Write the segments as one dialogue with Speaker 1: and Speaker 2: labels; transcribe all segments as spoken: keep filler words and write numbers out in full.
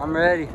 Speaker 1: I'm ready.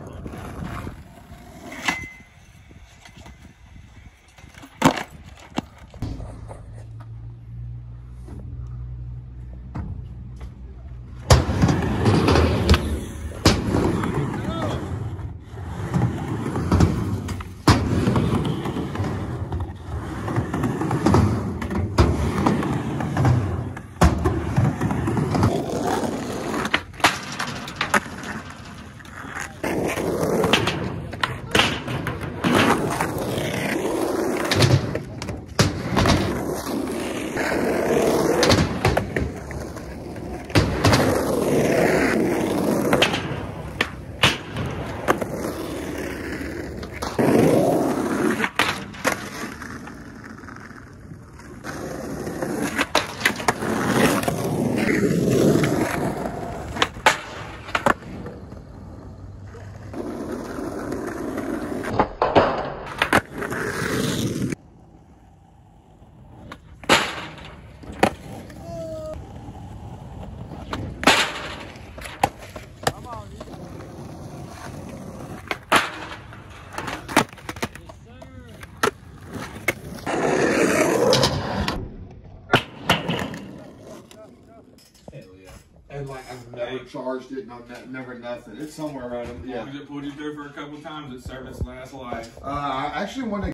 Speaker 2: And like I've never hey. charged it, no, never nothing. It's somewhere around. Yeah.
Speaker 3: As long as it pulled you through for a couple of times, it served its last life.
Speaker 2: Uh, I actually want to.